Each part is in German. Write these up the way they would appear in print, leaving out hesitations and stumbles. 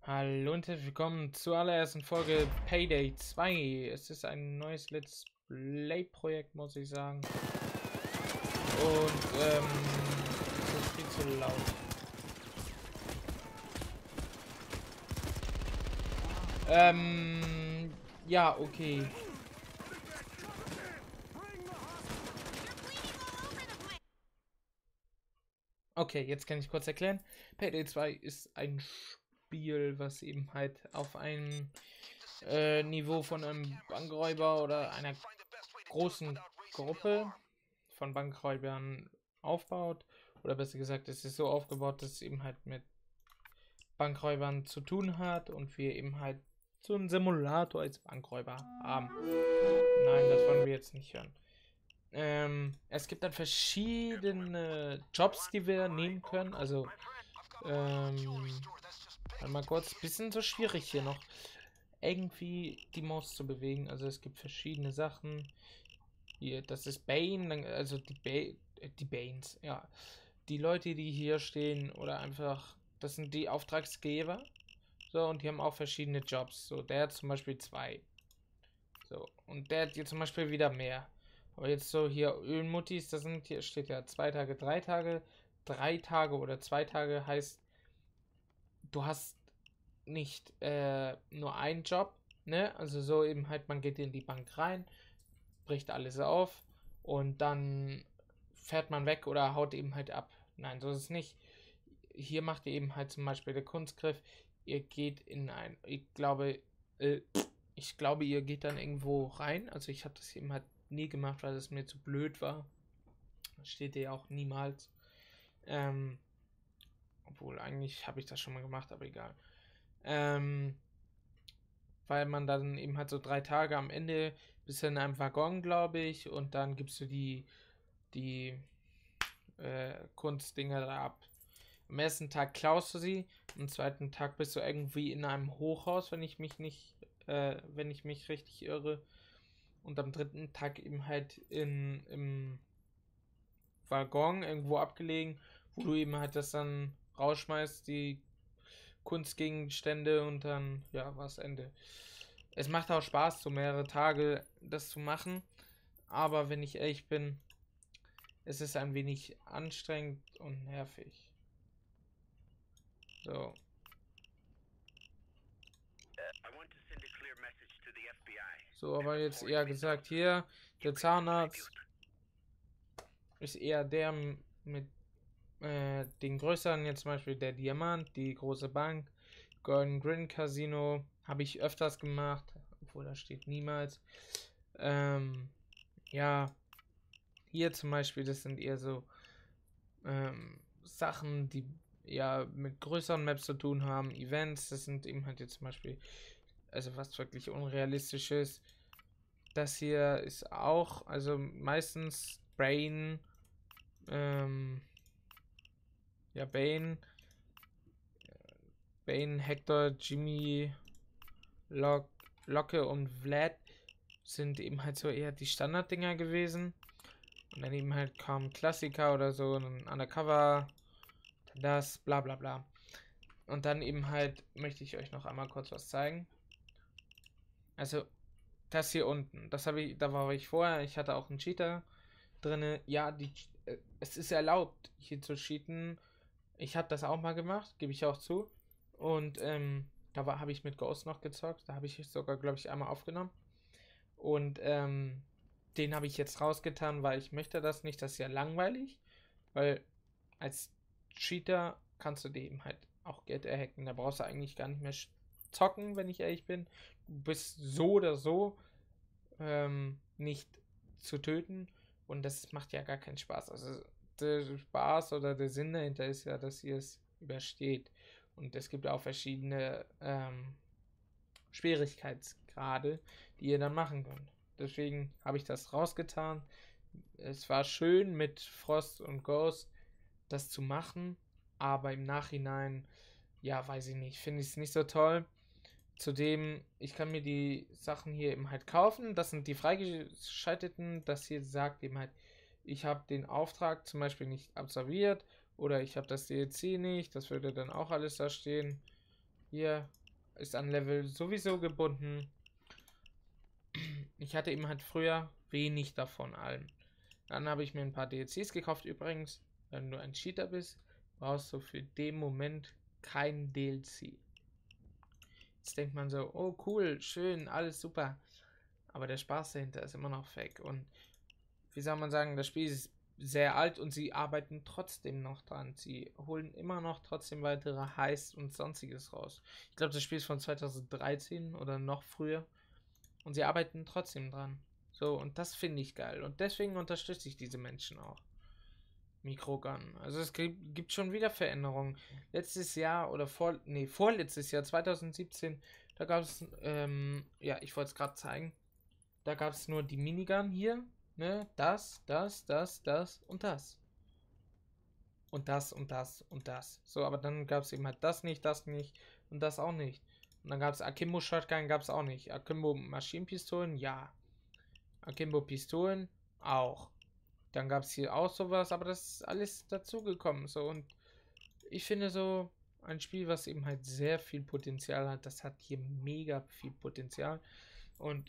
Hallo und herzlich willkommen zur allerersten Folge Payday 2. Es ist ein neues Let's Play-Projekt, muss ich sagen. Und es ist viel zu laut. Ja, okay. Okay, jetzt kann ich kurz erklären. Payday 2 ist ein Spiel, was eben halt auf einem Niveau von einem Bankräuber oder einer großen Gruppe von Bankräubern aufbaut. Oder besser gesagt, es ist so aufgebaut, dass es eben halt mit Bankräubern zu tun hat und wir eben halt so einen Simulator als Bankräuber haben. Nein, das wollen wir jetzt nicht hören. Es gibt dann verschiedene Jobs, die wir nehmen können. Also, mal kurz, bisschen so schwierig hier noch irgendwie die Maus zu bewegen. Also es gibt verschiedene Sachen. Hier, das ist Bane, also die Banes, ja. Die Leute, die hier stehen, oder einfach, das sind die Auftragsgeber. So, und die haben auch verschiedene Jobs. So, der hat zum Beispiel 2. So, und der hat hier zum Beispiel wieder mehr. Aber jetzt so hier Ölmuttis, das sind, hier steht ja 2 Tage, 3 Tage. 3 Tage oder 2 Tage heißt, du hast nicht nur einen Job, ne? Also so eben halt, man geht in die Bank rein, bricht alles auf und dann fährt man weg oder haut eben halt ab. Nein, so ist es nicht. Hier macht ihr eben halt zum Beispiel der Kunstgriff, ihr geht in ein, äh, ich glaube, ihr geht dann irgendwo rein. Also ich habe das eben halt nie gemacht, weil es mir zu blöd war. Das steht ja auch niemals. Ähm, obwohl eigentlich habe ich das schon mal gemacht, aber egal. Ähm, weil man dann eben halt so 3 Tage am Ende bist du in einem Waggon, glaube ich, und dann gibst du die Kunstdinger da ab. Am ersten Tag klaust du sie, am zweiten Tag bist du irgendwie in einem Hochhaus, wenn ich mich richtig irre. Und am dritten Tag eben halt im Waggon irgendwo abgelegen, wo du eben halt das dann rausschmeißt, die Kunstgegenstände und dann, ja, war es Ende. Es macht auch Spaß, so mehrere Tage das zu machen, aber wenn ich ehrlich bin, es ist ein wenig anstrengend und nervig. So. So, aber jetzt eher gesagt, hier, der Zahnarzt ist eher der mit den größeren, jetzt zum Beispiel der Diamant, die große Bank, Golden Grin Casino, habe ich öfters gemacht, obwohl da steht niemals. Ja, hier zum Beispiel, das sind eher so Sachen, die ja mit größeren Maps zu tun haben, Events, das sind eben halt jetzt zum Beispiel, also was wirklich unrealistisches. Das hier ist auch, also meistens ähm, ja, Bane, Hector, Jimmy, Locke und Vlad sind eben halt so eher die Standarddinger gewesen. Und dann eben halt kaum Klassiker oder so, ein Undercover, das, bla bla bla. Und dann eben halt möchte ich euch noch einmal kurz was zeigen. Also, das hier unten, da war ich vorher, ich hatte auch einen Cheater drinne. Ja, es ist erlaubt, hier zu cheaten. Ich habe das auch mal gemacht, gebe ich auch zu. Und habe ich mit Ghost noch gezockt. Da habe ich sogar, glaube ich, einmal aufgenommen. Und den habe ich jetzt rausgetan, weil ich möchte das nicht. Das ist ja langweilig. Weil als Cheater kannst du dir eben halt auch Geld erhacken. Da brauchst du eigentlich gar nicht mehr zocken, wenn ich ehrlich bin. Du bist so oder so nicht zu töten. Und das macht ja gar keinen Spaß. Also der Spaß oder der Sinn dahinter ist ja, dass ihr es übersteht. Und es gibt auch verschiedene Schwierigkeitsgrade, die ihr dann machen könnt. Deswegen habe ich das rausgetan. Es war schön mit Frost und Ghost das zu machen, aber im Nachhinein, ja, weiß ich nicht, finde ich es nicht so toll. Zudem, ich kann mir die Sachen hier eben halt kaufen. Das sind die freigeschalteten. Das hier sagt eben halt, ich habe den Auftrag zum Beispiel nicht absolviert oder ich habe das DLC nicht. Das würde dann auch alles da stehen. Hier ist an Level sowieso gebunden. Ich hatte eben halt früher wenig davon allem. Dann habe ich mir ein paar DLCs gekauft übrigens. Wenn du ein Cheater bist, brauchst du für den Moment kein DLC. Jetzt denkt man so, oh cool, schön, alles super. Aber der Spaß dahinter ist immer noch fake. Und wie soll man sagen, das Spiel ist sehr alt und sie arbeiten trotzdem noch dran. Sie holen immer noch trotzdem weitere Heists und sonstiges raus. Ich glaube, das Spiel ist von 2013 oder noch früher. Und sie arbeiten trotzdem dran. So, und das finde ich geil. Und deswegen unterstütze ich diese Menschen auch. Mikrogun. Also es gibt schon wieder Veränderungen. Letztes Jahr oder vorletztes Jahr, 2017, da gab es, ja, ich wollte es gerade zeigen. Da gab es nur die Minigun hier, ne? Das und das. Und das und das und das. So, aber dann gab es eben halt das nicht und das auch nicht. Und dann gab es Akimbo Shotgun, gab es auch nicht. Akimbo Maschinenpistolen, ja. Akimbo Pistolen, auch. Dann gab es hier auch sowas, aber das ist alles dazugekommen. So, und ich finde so, ein Spiel, was eben halt sehr viel Potenzial hat, das hat hier mega viel Potenzial. Und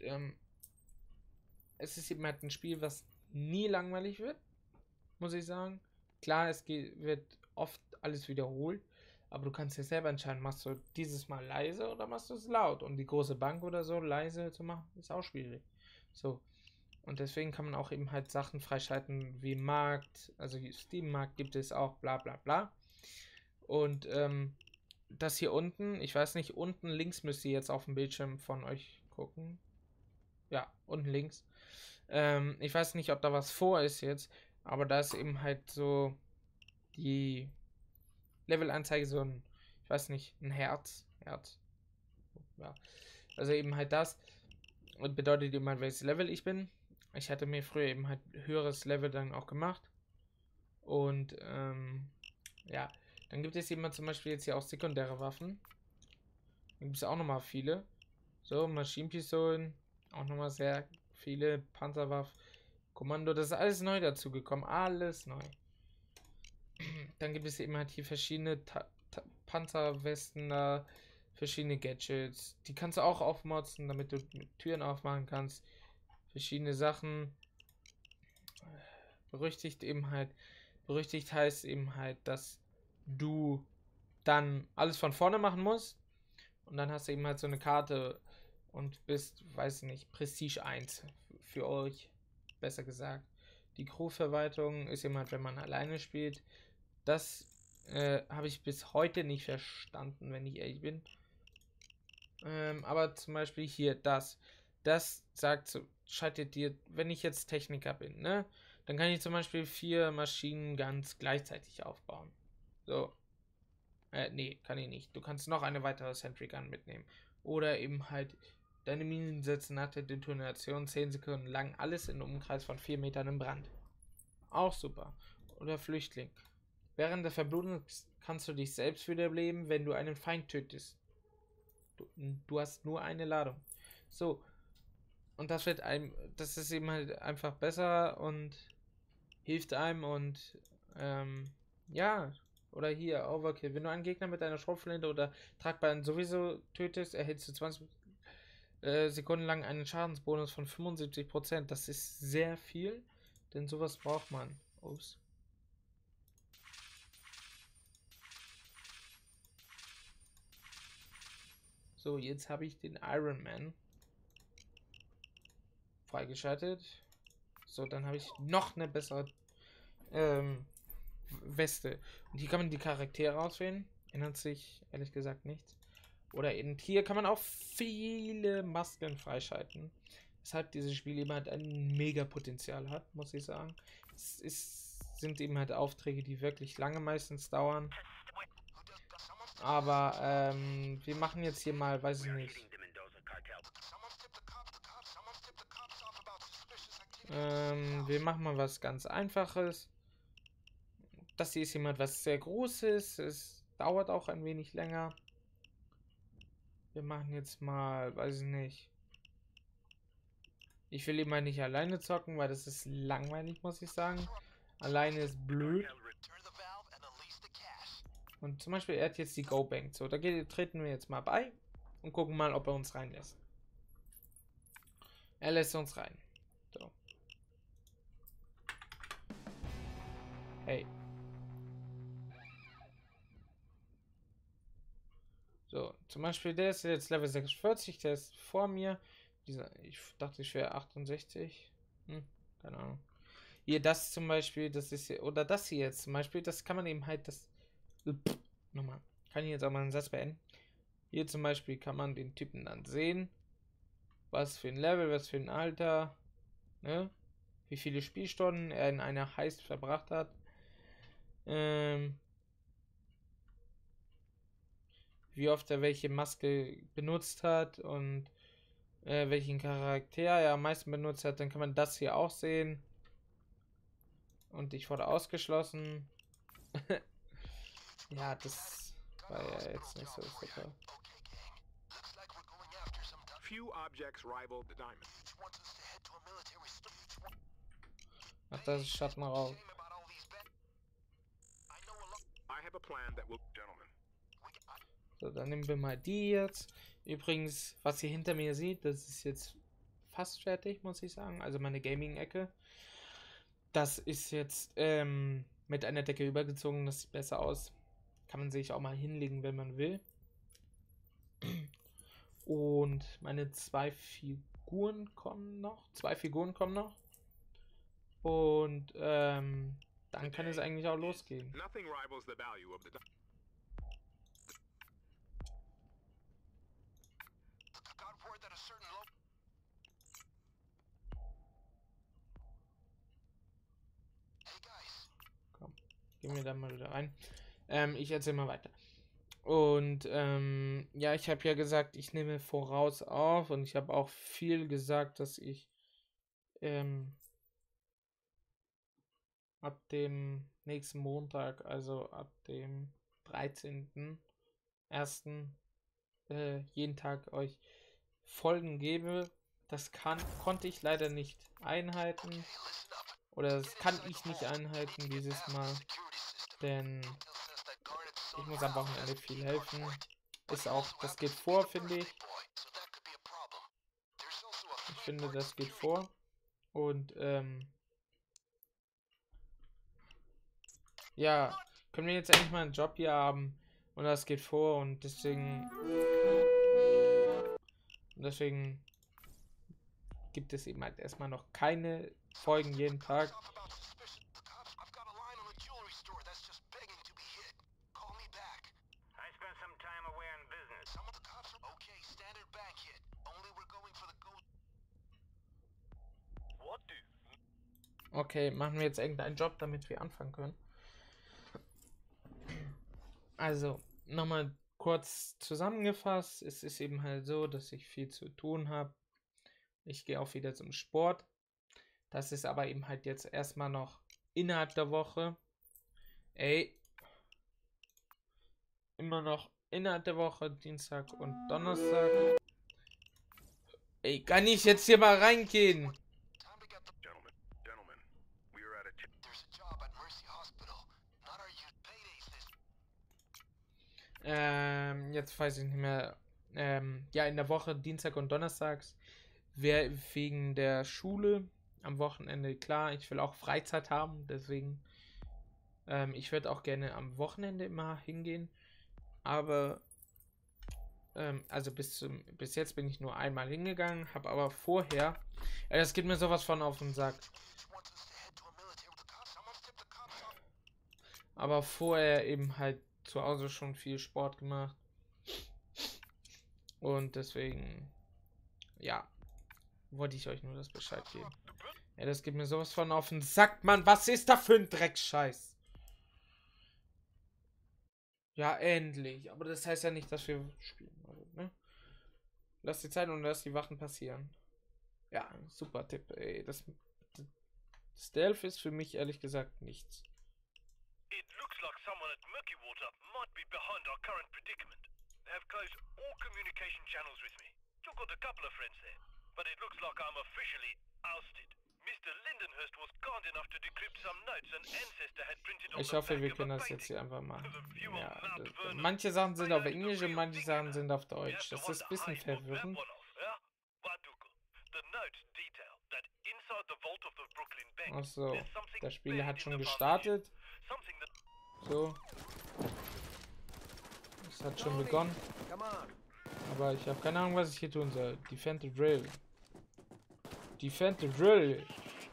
es ist eben halt ein Spiel, was nie langweilig wird, muss ich sagen. Klar, wird oft alles wiederholt, aber du kannst ja selber entscheiden, machst du dieses Mal leise oder machst du es laut. Und die große Bank oder so leise zu machen, ist auch schwierig. So. Und deswegen kann man auch eben halt Sachen freischalten wie Markt, also Steam-Markt gibt es auch, bla bla bla. Und das hier unten, ich weiß nicht, unten links müsst ihr jetzt auf dem Bildschirm von euch gucken. Ja, unten links. Ich weiß nicht, ob da was vor ist jetzt, aber da ist eben halt so die Level-Anzeige so ein, ich weiß nicht, ein Herz. Herz. Ja. Also eben halt das. Und bedeutet eben halt, welches Level ich bin. Ich hatte mir früher eben halt höheres Level dann auch gemacht. Und ja, dann gibt es eben zum Beispiel jetzt hier auch sekundäre Waffen. Da gibt es auch nochmal viele. So, Maschinenpistolen, auch nochmal sehr viele. Panzerwaffen, Kommando, das ist alles neu dazu gekommen. Alles neu. Dann gibt es eben halt hier verschiedene Panzerwesten da, verschiedene Gadgets. Die kannst du auch aufmotzen, damit du Türen aufmachen kannst. Verschiedene Sachen. Berüchtigt heißt eben halt, dass du dann alles von vorne machen musst. Und dann hast du eben halt so eine Karte und bist, weiß ich nicht, Prestige 1 für euch, besser gesagt. Die Crewverwaltung ist eben halt, wenn man alleine spielt. Das habe ich bis heute nicht verstanden, wenn ich ehrlich bin. Aber zum Beispiel hier das sagt so, schaltet dir, wenn ich jetzt Techniker bin, ne, dann kann ich zum Beispiel 4 Maschinen ganz gleichzeitig aufbauen. So. Nee, kann ich nicht. Du kannst noch eine weitere Sentry Gun mitnehmen. Oder eben halt deine Minen setzen nach der Detonation 10 Sekunden lang alles in einem Umkreis von 4 Metern in Brand. Auch super. Oder Flüchtling. Während der Verblutung kannst du dich selbst wiederbeleben, wenn du einen Feind tötest. Du hast nur eine Ladung. So. Und das ist eben halt einfach besser und hilft einem und ja. Oder hier, Overkill. Wenn du einen Gegner mit einer Schrotflinte oder Tragbaren sowieso tötest, erhältst du 20 Sekunden lang einen Schadensbonus von 75%. Das ist sehr viel, denn sowas braucht man. Ups. So, jetzt habe ich den Iron Man freigeschaltet. So, dann habe ich noch eine bessere Weste. Und hier kann man die Charaktere auswählen. Ändert sich ehrlich gesagt nichts. Oder eben hier kann man auch viele Masken freischalten. Weshalb dieses Spiel eben halt ein mega Potenzial hat, muss ich sagen. Sind eben halt Aufträge, die wirklich lange meistens dauern. Aber wir machen jetzt hier mal, weiß ich nicht. Wir machen mal was ganz Einfaches. Das hier ist jemand was sehr Großes. Es dauert auch ein wenig länger. Wir machen jetzt mal, weiß ich nicht. Ich will immer nicht alleine zocken, weil das ist langweilig, muss ich sagen. Alleine ist blöd. Und zum Beispiel, er hat jetzt die Go-Bank. So, treten wir jetzt mal bei und gucken mal, ob er uns reinlässt. Er lässt uns rein. So. Hey. So, zum Beispiel, der ist jetzt Level 46, der ist vor mir. Ich dachte, ich wäre 68. Keine Ahnung. Hier, das zum Beispiel, das ist hier, oder das hier jetzt zum Beispiel, das kann man eben halt, nochmal, kann ich jetzt auch mal einen Satz beenden. Hier zum Beispiel kann man den Typen dann sehen, was für ein Level, was für ein Alter, ne? Wie viele Spielstunden er in einer Heist verbracht hat. Wie oft er welche Maske benutzt hat und welchen Charakter er am meisten benutzt hat, dann kann man das hier auch sehen. Und ich wurde ausgeschlossen. Ja, das war ja jetzt nicht so super. Ach, das ist Schattenraum. So, dann nehmen wir mal die jetzt. Übrigens, was ihr hinter mir seht, das ist jetzt fast fertig, muss ich sagen. Also meine Gaming-Ecke. Das ist jetzt mit einer Decke übergezogen. Das sieht besser aus. Kann man sich auch mal hinlegen, wenn man will. Und meine 2 Figuren kommen noch. 2 Figuren kommen noch. Und dann kann es eigentlich auch losgehen. Komm, gehen wir da mal wieder rein. Ich erzähle mal weiter. Und ja, ich habe ja gesagt, ich nehme voraus auf und ich habe auch viel gesagt, dass ich ab dem nächsten Montag, also ab dem 13.01. Jeden Tag euch Folgen gebe. Das konnte ich leider nicht einhalten. Oder das kann ich nicht einhalten dieses Mal. Denn ich muss am Wochenende viel helfen. Ist auch, das geht vor, finde ich. Ich finde, das geht vor. Und ja, können wir jetzt endlich mal einen Job hier haben. Und das geht vor und deswegen gibt es eben halt erstmal noch keine Folgen jeden Tag. Okay, machen wir jetzt irgendeinen Job, damit wir anfangen können. Also, nochmal kurz zusammengefasst. Es ist eben halt so, dass ich viel zu tun habe. Ich gehe auch wieder zum Sport. Das ist aber eben halt jetzt erstmal noch innerhalb der Woche. Immer noch innerhalb der Woche, Dienstag und Donnerstag. Kann ich jetzt hier mal reingehen? Jetzt weiß ich nicht mehr. Ja, in der Woche, Dienstag und Donnerstags, wegen der Schule. Am Wochenende, klar, ich will auch Freizeit haben, deswegen. Ich würde auch gerne am Wochenende immer hingehen. Aber, also bis jetzt bin ich nur einmal hingegangen, habe aber vorher, das geht mir sowas von auf den Sack. Aber vorher eben halt zu Hause schon viel Sport gemacht. Und deswegen, ja, wollte ich euch nur das Bescheid geben. Ja, das geht mir sowas von auf den Sack, Mann. Was ist da für ein Dreckscheiß? Ja, endlich. Aber das heißt ja nicht, dass wir spielen. Also, ne? Lass die Zeit und lass die Wachen passieren. Ja, super Tipp, ey. Das Stealth ist für mich ehrlich gesagt nichts. It looks like someone at Murky Water might be behind our current predicament. They have closed all communication channels with me. Still got a couple of friends there, but it looks like I'm officially ousted. Ich hoffe, wir können das jetzt hier einfach machen. Ja, manche Sachen sind auf Englisch und manche Sachen sind auf Deutsch. Das ist ein bisschen verwirrend. Achso, das Spiel hat schon gestartet. So. Es hat schon begonnen. Aber ich habe keine Ahnung, was ich hier tun soll. Defend the drill. Defend the drill.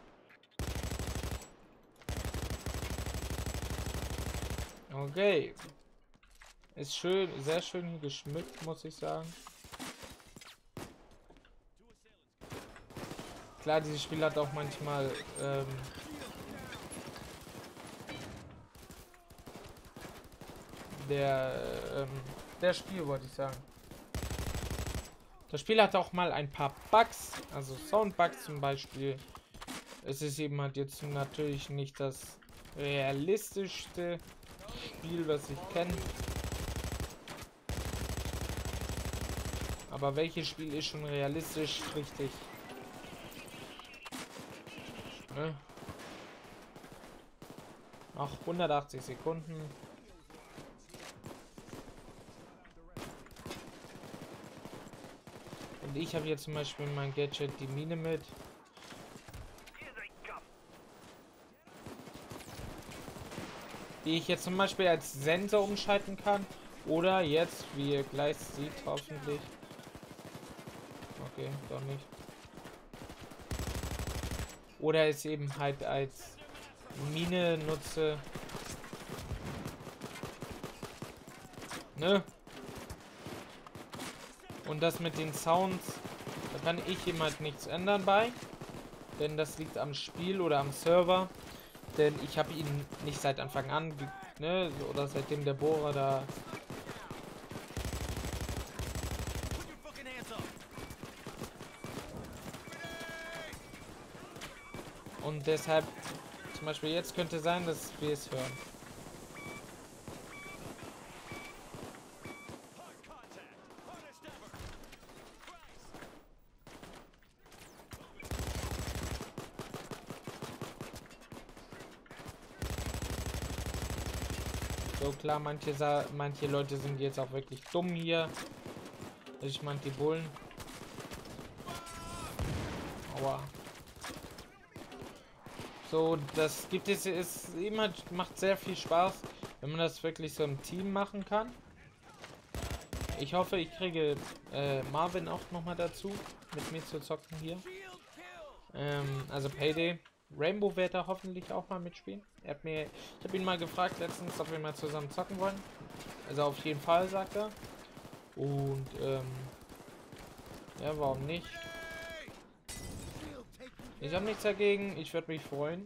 Okay. Ist schön, sehr schön hier geschmückt, muss ich sagen. Klar, dieses Spiel hat auch manchmal der Spiel, wollte ich sagen. Das Spiel hat auch mal ein paar Bugs, also Soundbugs zum Beispiel. Es ist eben halt jetzt natürlich nicht das realistischste Spiel, was ich kenne. Aber welches Spiel ist schon realistisch richtig? Ne? Noch 180 Sekunden. Und ich habe jetzt zum Beispiel mein Gadget die Mine mit. Die ich jetzt zum Beispiel als Sensor umschalten kann. Oder jetzt, wie ihr gleich seht, hoffentlich. Okay, doch nicht. Oder es eben halt als Mine nutze. Ne? Und das mit den Sounds, da kann ich eben halt nichts ändern bei. Denn das liegt am Spiel oder am Server. Denn ich habe ihn nicht seit Anfang an, ne, oder seitdem der Bohrer da. Und deshalb, zum Beispiel jetzt könnte sein, dass wir es hören. So klar, manche Leute sind jetzt auch wirklich dumm hier. Ich meine die Bullen. Aua. So, das gibt es, ist immer, macht sehr viel Spaß, wenn man das wirklich so im Team machen kann. Ich hoffe, ich kriege Marvin auch noch mal dazu, mit mir zu zocken hier. Also Payday. Rainbow wird da hoffentlich auch mal mitspielen. Ich habe ihn mal gefragt letztens, ob wir mal zusammen zocken wollen. Also auf jeden Fall, sagt er. Und ja, warum nicht? Ich habe nichts dagegen. Ich würde mich freuen.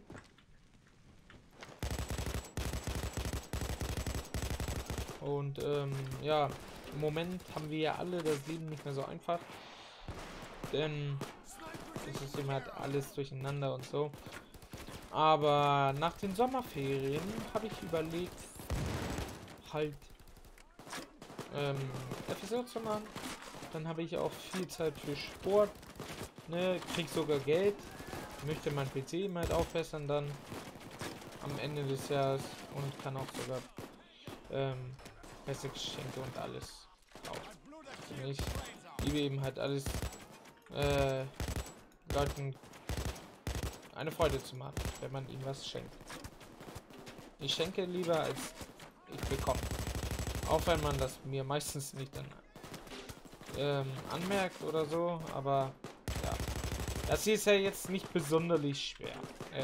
Und ja, im Moment haben wir ja alle das Leben nicht mehr so einfach. Denn es ist immer halt alles durcheinander und so. Aber nach den Sommerferien habe ich überlegt, halt FSJ zu machen. Dann habe ich auch viel Zeit für Sport. Ne, krieg sogar Geld. Möchte mein PC mal aufbessern dann am Ende des Jahres und kann auch sogar bessere Geschenke und alles kaufen. Ich liebe eben halt alles Leuten eine Freude zu machen, wenn man ihnen was schenkt. Ich schenke lieber als ich bekomme. Auch wenn man das mir meistens nicht dann anmerkt oder so, aber ja. Das hier ist ja jetzt nicht sonderlich schwer.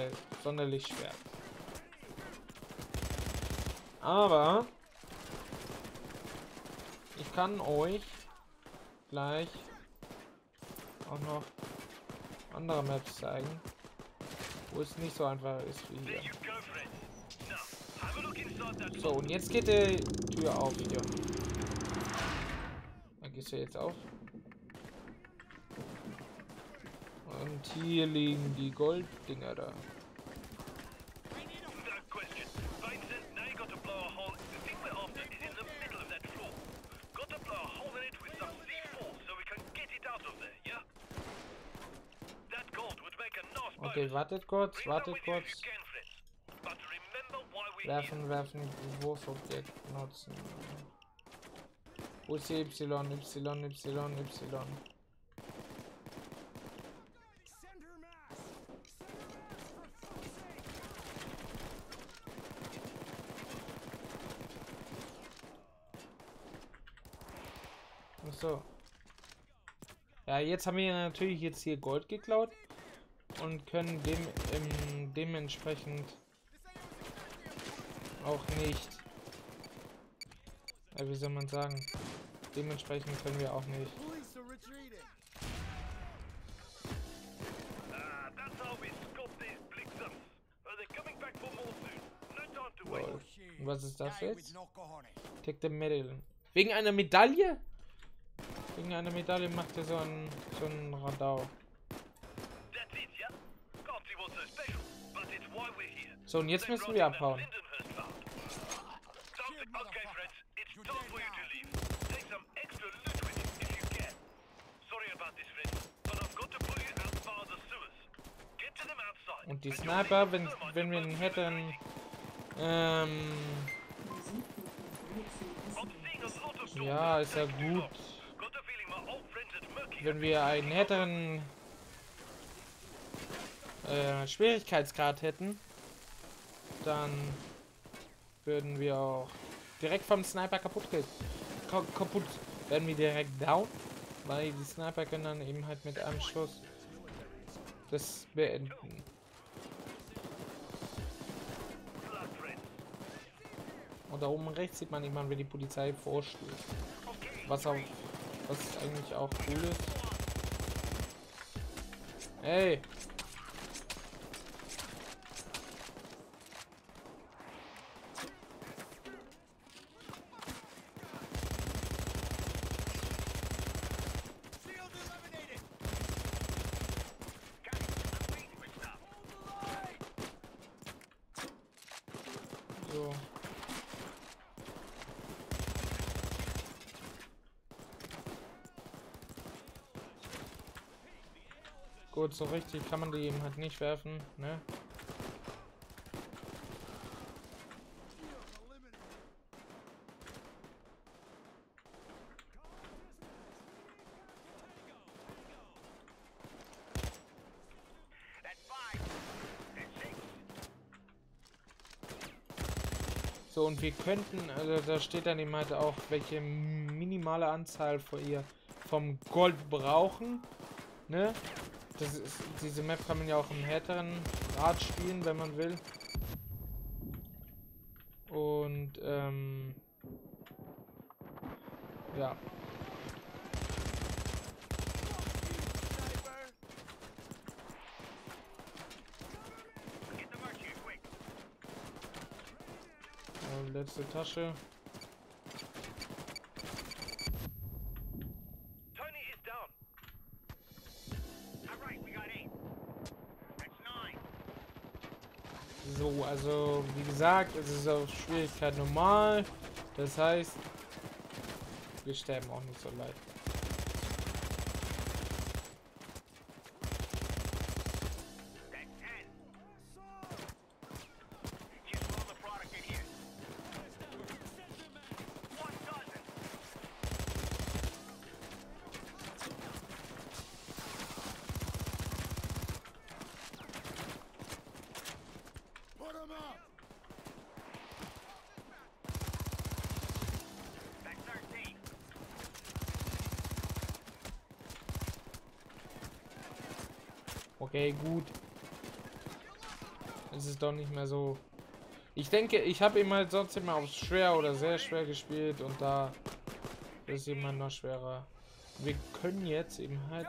Aber ich kann euch gleich auch noch andere Maps zeigen, wo es nicht so einfach ist wie hier. So, und jetzt geht die Tür auf hier. Dann geht sie jetzt auf. Und hier liegen die Golddinger da. Okay, wartet kurz, Werfen, Wurfobjekt nutzen. Wo ist die Y? So. Ja, jetzt haben wir natürlich jetzt hier Gold geklaut und können dementsprechend auch nicht. Wie soll man sagen? Dementsprechend können wir auch nicht. Wow. Was ist das jetzt? Take the medal. Wegen einer Medaille? Wegen einer Medaille macht er so ein Radau. So, und jetzt müssen wir abhauen. Und die Sniper, wenn wir ihn hätten, ja, ist ja gut. Wenn wir einen härteren Schwierigkeitsgrad hätten, dann würden wir auch direkt vom Sniper kaputt werden wir direkt down, weil die Sniper können dann eben halt mit einem Schuss das beenden. Und da oben rechts sieht man immer, wenn die Polizei vorstößt. Was eigentlich auch cool ist. Ey! So. Gut, so richtig kann man die eben halt nicht werfen, ne? So, und wir könnten, also da steht dann eben halt auch, welche minimale Anzahl vom Gold brauchen, ne? Diese Map kann man ja auch im härteren Grad spielen, wenn man will. Und, ja. Letzte Tasche. So, also wie gesagt, es ist auf Schwierigkeit normal. Das heißt, wir sterben auch nicht so leicht. Okay, gut. Es ist doch nicht mehr so. Ich denke, ich habe immer sonst immer auf schwer oder sehr schwer gespielt und da ist immer noch schwerer. Wir können jetzt eben halt.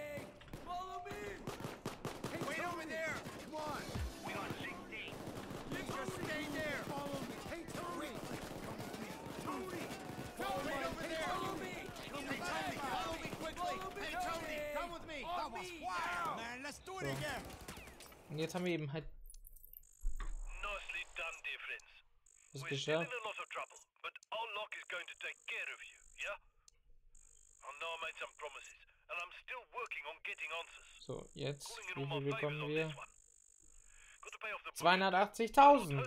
So. Und jetzt haben wir eben halt das geschafft. So, jetzt, wie viel bekommen wir? 280.000.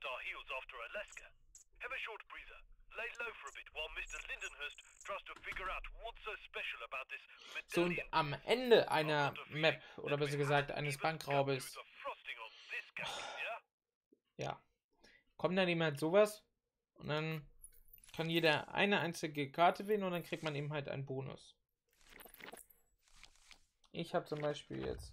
So, und am Ende einer Map, oder besser gesagt eines Bankraubes, ja, kommt dann eben halt sowas und dann kann jeder eine einzige Karte wählen und dann kriegt man eben halt einen Bonus. Ich habe zum Beispiel jetzt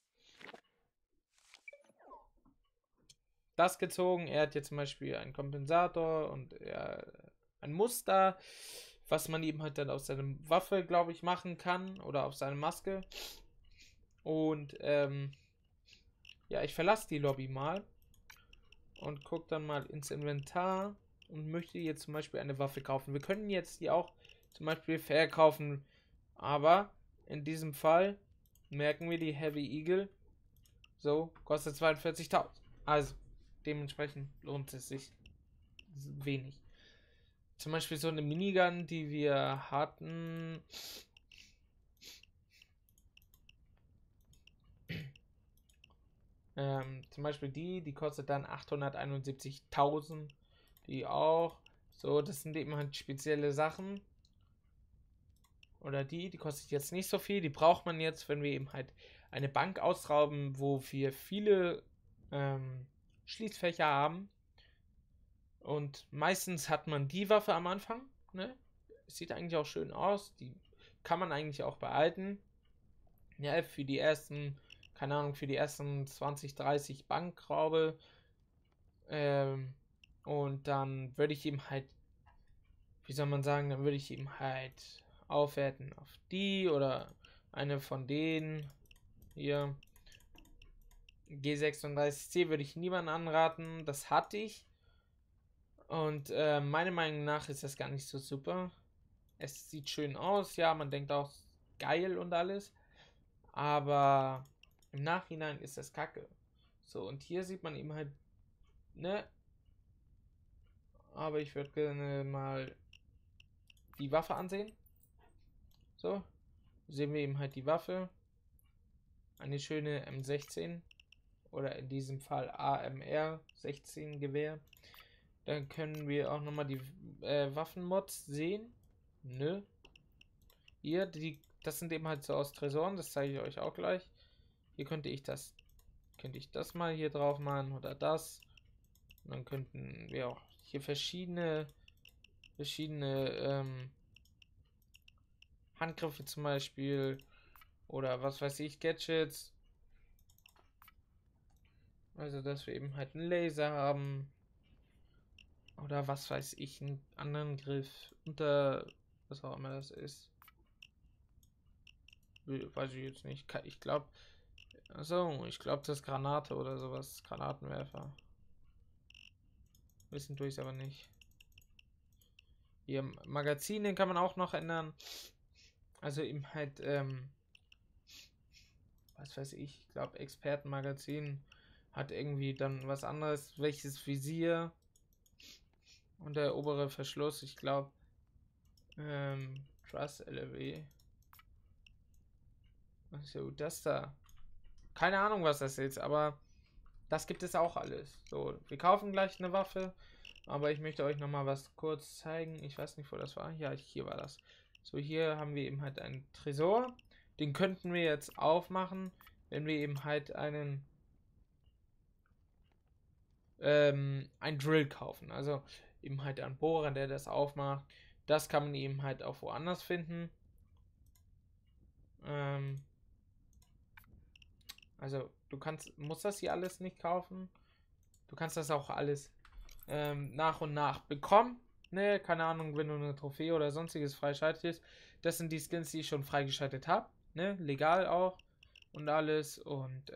das gezogen. Er hat jetzt zum Beispiel einen Kompensator und ein Muster, was man eben halt dann aus seiner Waffe, glaube ich, machen kann oder auf seine Maske. Und ja, ich verlasse die Lobby mal und gucke dann mal ins Inventar und möchte jetzt zum Beispiel eine Waffe kaufen. Wir können jetzt die auch zum Beispiel verkaufen, aber in diesem Fall merken wir, die Heavy Eagle so kostet 42.000. Also dementsprechend lohnt es sich wenig. Zum Beispiel so eine Minigun, die wir hatten. Zum Beispiel die kostet dann 871.000. Die auch. So, das sind eben halt spezielle Sachen. Oder die kostet jetzt nicht so viel. Die braucht man jetzt, wenn wir eben halt eine Bank ausrauben, wo wir viele Schließfächer haben. Und meistens hat man die Waffe am Anfang. Ne? Sieht eigentlich auch schön aus. Die kann man eigentlich auch behalten. Ja, für die ersten, keine Ahnung, für die ersten 20, 30 Bankraube. Und dann würde ich eben halt, wie soll man sagen, dann würde ich eben halt aufwerten auf die oder eine von denen. Hier. G36C würde ich niemandem anraten. Das hatte ich. Und meiner Meinung nach ist das gar nicht so super. Es sieht schön aus, ja, man denkt auch geil und alles. Aber im Nachhinein ist das kacke. So, und hier sieht man eben halt, ne? Aber ich würde gerne mal die Waffe ansehen. So, sehen wir eben halt die Waffe. Eine schöne M16. Oder in diesem Fall AMR 16 Gewehr. Dann können wir auch nochmal die Waffenmods sehen. Nö. Hier, das sind eben halt so aus Tresoren, das zeige ich euch auch gleich. Hier könnte ich das mal hier drauf machen oder das. Und dann könnten wir auch hier verschiedene Handgriffe zum Beispiel oder was weiß ich, Gadgets. Also, dass wir eben halt einen Laser haben oder was weiß ich, einen anderen Griff unter was auch immer das ist. Weiß ich jetzt nicht. Ich glaube, also ich glaube, das ist Granate oder sowas, Granatenwerfer. Wissen tue ich es aber nicht. Hier Magazine kann man auch noch ändern. Also eben halt, was weiß ich glaube Expertenmagazin hat irgendwie dann was anderes. Welches Visier und der obere Verschluss, ich glaube, Trust LRW. Also das da. Keine Ahnung, was das ist, aber das gibt es auch alles. So, wir kaufen gleich eine Waffe, aber ich möchte euch noch mal was kurz zeigen. Ich weiß nicht, wo das war. Ja, hier war das. So, hier haben wir eben halt einen Tresor. Den könnten wir jetzt aufmachen, wenn wir eben halt ein Drill kaufen. Also eben halt einen Bohrer, der das aufmacht. Das kann man eben halt auch woanders finden. Also musst das hier alles nicht kaufen. Du kannst das auch alles nach und nach bekommen. Ne, keine Ahnung, wenn du eine Trophäe oder sonstiges freischaltest. Das sind die Skins, die ich schon freigeschaltet habe. Ne, legal auch. Und alles. Und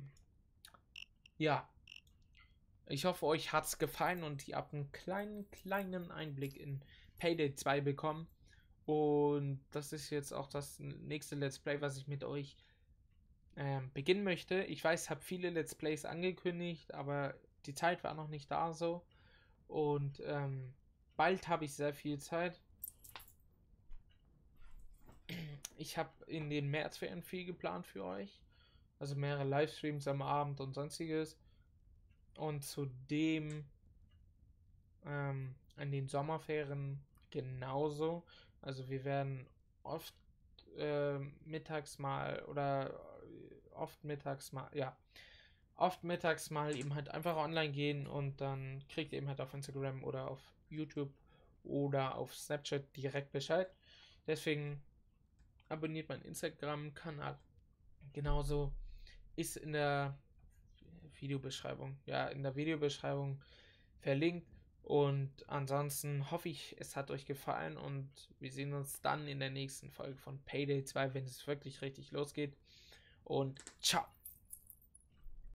ja. Ich hoffe, euch hat es gefallen und ihr habt einen kleinen Einblick in Payday 2 bekommen. Und das ist jetzt auch das nächste Let's Play, was ich mit euch beginnen möchte. Ich weiß, ich habe viele Let's Plays angekündigt, aber die Zeit war noch nicht da so. Und bald habe ich sehr viel Zeit. ich habe in den Märzferien viel geplant für euch. Also mehrere Livestreams am Abend und sonstiges. Und zudem an den Sommerferien genauso. Also wir werden oft mittags mal oder oft mittags mal, ja, oft mittags mal eben halt einfach online gehen und dann kriegt ihr eben halt auf Instagram oder auf YouTube oder auf Snapchat direkt Bescheid. Deswegen abonniert meinen Instagram-Kanal. Genauso ist in der Videobeschreibung, ja, in der Videobeschreibung verlinkt. Und ansonsten hoffe ich, es hat euch gefallen und wir sehen uns dann in der nächsten Folge von Payday 2, wenn es wirklich richtig losgeht. Und ciao!